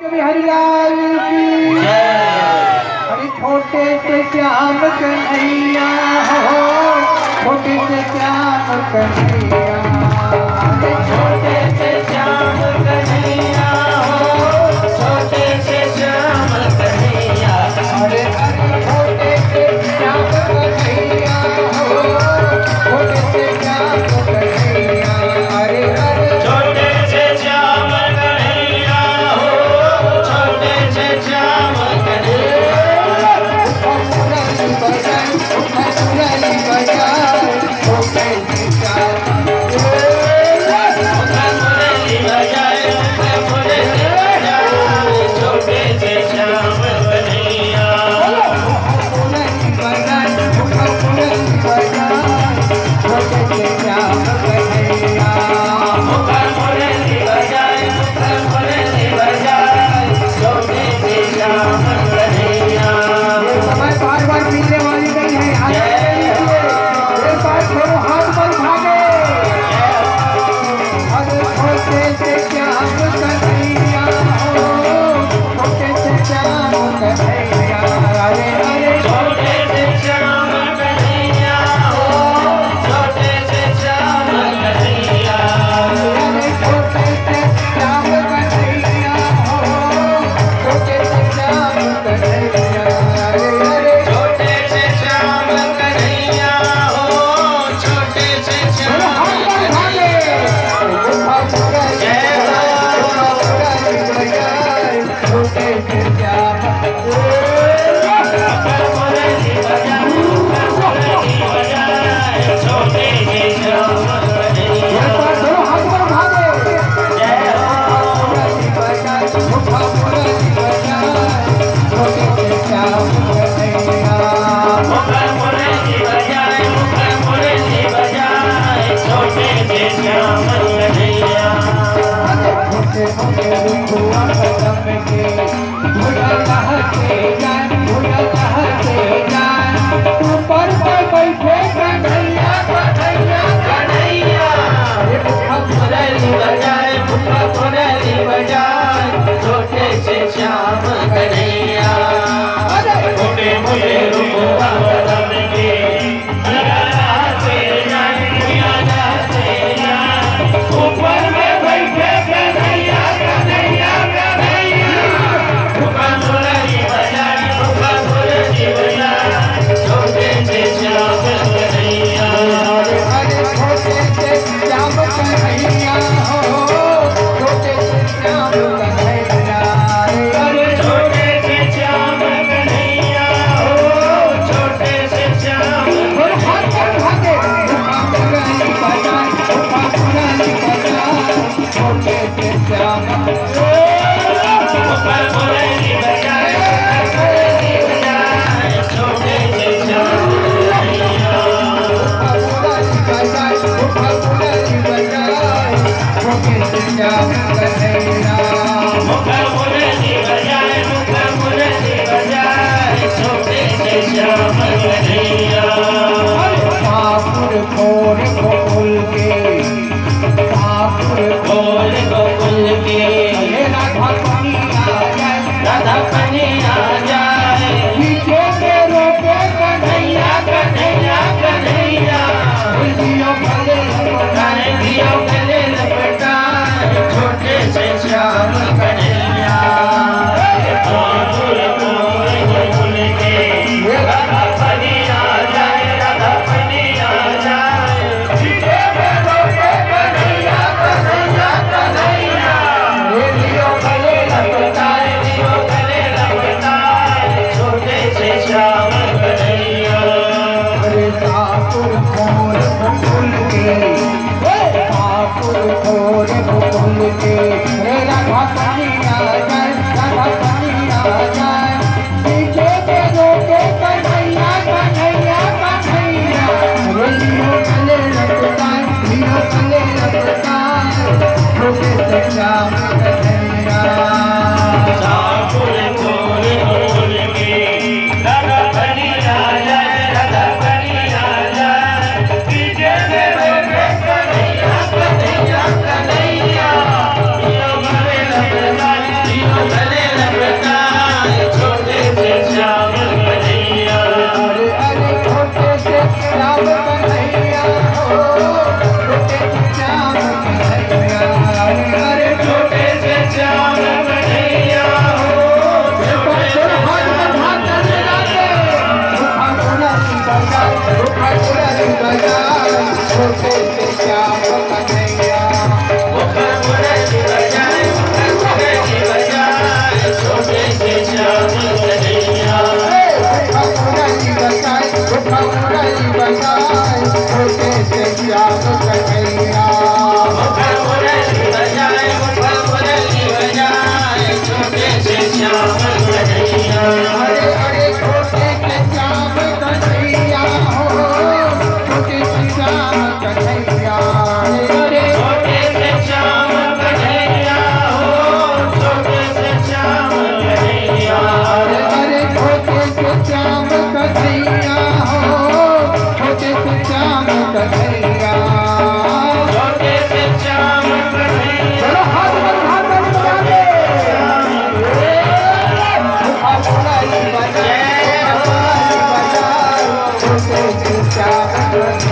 हरिलाल की अरे छोटे से श्याम कन्हैया हो, छोटे से श्याम कन्हैया, अरे छोटे से श्याम कन्हैया हो, छोटे से श्याम कन्हैया, अरे अरे छोटे से श्याम कन्हैया हो, छोटे से श्याम कन्हैया, अरे अरे छोटे से श्याम कन्हैया हो, छोटे से श्याम कन्हैया, मुरली बजाए मुरली बजाए छोटे से श्याम, मुरली बजाए मुरली बजाए छोटे से श्याम कन्हैया, मुरली बजाए मुरली बजाए छोटे से श्याम कन्हैया, मुरली बजाए मुरली बजाए छोटे से श्याम कन्हैया। ये समय बार बार मिलने वाली नहीं है, एक बार छोड़ो हाथ पर भागे, अरे छोटे से श्याम कन्हैया हो, छोटे से श्याम कन्हैया, अरे अरे छोटे से श्याम कन्हैया हो, छोटे से श्याम कन्हैया, अरे छोटे से श्याम कन्हैया हो, छोटे से श्याम कन्हैया, अरे अरे छोटे से श्याम कन्हैया हो, छोटे से श्याम कन्हैया, छोटे से श्याम छोटे से श्याम ऊपर पर बैठे कन्हैया कन्हैया कन्हैया, मुरली बजाए मुरली बजाए छोटे से श्याम कन्हैया, छोटे मोटे रुपवा कदम के ऊपर में बैठे कन्हैया कन्हैया कन्हैया, मुरली बजाए मुरली बजाए छोटे से श्याम कन्हैया, अरे छोटे से श्याम कन्हैया हो, छोटे से श्याम कन्हैया, अरे छोटे से श्याम कन्हैया हो, छोटे से श्याम कन्हैया, मुरली बजाए मुरली बजाए छोटे से श्याम, मुरली बजाए मुरली बजाए छोटे से श्याम कन्हैया, मुरली बजाए मुरली बजाए छोटे से श्याम कन्हैया, मुरली बजाए मुरली बजाए छोटे से श्याम कन्हैया। ठाकुर खोर गोकुल के, ठाकुर खोर गोकुल के, राधा कन्हैया जाए राधा कन्हैया जाए, पीछे के रोके कन्हैया कन्हैया कन्हैया, दियो गले लपटाए दियो गले लपटाए छोटे से श्याम कन्हैया, ठाकुर खोर गोकुल के, राधा कन्हैया जाए राधा कन्हैया जाए, पीछे के रोके कन्हैया कन्हैया कन्हैया, दियो गले लपटाए छोटे से श्याम कन्हैया, अरे ठाकुर खोर गोकुल के, ठाकुर खोर गोकुल के, राधा कन्हैया जाए राधा कन्हैया जाए, पीछे के रोके कन्हैया कन्हैया कन्हैया, दियो गले लपटाए छोटे से श्याम कन्हैया, ठाकुर खोर गोकुल के, राधा कन्हैया जाए राधा कन्हैया जाए, पीछे के रोके कन्हैया कन्हैया कन्हैया, दियो गले लपटाए दियो गले श्याम कन्हैया। अरे अरे छोटे से श्याम कन्हैया हो, छोटे से श्याम कन्हैया। अरे छोटे से श्याम कन्हैया हो, छोटे से श्याम कन्हैया। अरे अरे छोटे से श्याम कन्हैया हो, छोटे से श्याम कन्हैया। छोटे से श्याम कन्हैया। चलो हाथ बजा दे। छोटे से श्याम